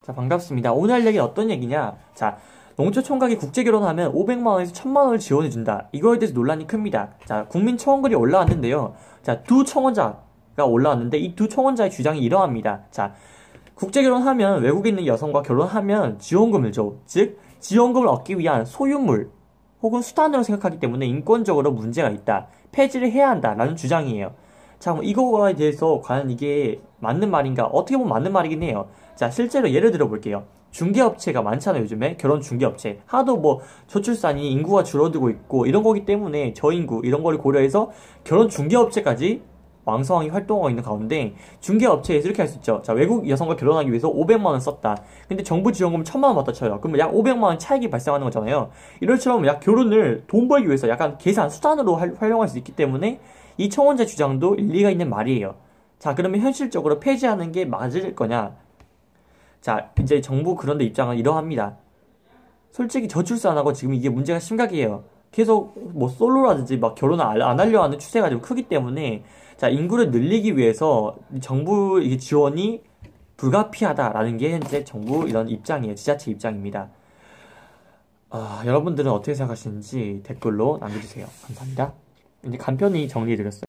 자, 반갑습니다. 오늘 할 얘기는 어떤 얘기냐? 자, 농촌총각이 국제결혼하면 500만원에서 1000만원을 지원해준다. 이거에 대해서 논란이 큽니다. 자, 국민청원글이 올라왔는데요. 자, 두 청원자가 올라왔는데 이 두 청원자의 주장이 이러합니다. 자, 국제결혼하면 외국에 있는 여성과 결혼하면 지원금을 줘. 즉, 지원금을 얻기 위한 소유물 혹은 수단으로 생각하기 때문에 인권적으로 문제가 있다. 폐지를 해야 한다라는 주장이에요. 자, 그럼 이거에 대해서 과연 이게 맞는 말인가? 어떻게 보면 맞는 말이긴 해요. 자, 실제로 예를 들어 볼게요. 중개업체가 많잖아요, 요즘에. 결혼 중개업체. 하도 뭐, 저출산이 인구가 줄어들고 있고, 이런 거기 때문에 저인구, 이런 거를 고려해서 결혼 중개업체까지 왕성하게 활동하고 있는 가운데, 중개업체에서 이렇게 할 수 있죠. 자, 외국 여성과 결혼하기 위해서 500만원 썼다. 근데 정부 지원금 1000만원 받다 쳐요. 그러면 약 500만원 차익이 발생하는 거잖아요. 이럴처럼 약 결혼을 돈 벌기 위해서 약간 계산, 수단으로 활용할 수 있기 때문에, 이 청원자 주장도 일리가 있는 말이에요. 자, 그러면 현실적으로 폐지하는 게 맞을 거냐? 자, 이제 정부 그런데 입장은 이러합니다. 솔직히 저출산하고 지금 이게 문제가 심각해요. 계속 뭐 솔로라든지 막 결혼을 안 하려 하는 추세가 좀 크기 때문에 자, 인구를 늘리기 위해서 정부 이게 지원이 불가피하다라는 게 현재 정부 이런 입장이에요. 지자체 입장입니다. 여러분들은 어떻게 생각하시는지 댓글로 남겨주세요. 감사합니다. 이제 간편히 정리해드렸어요.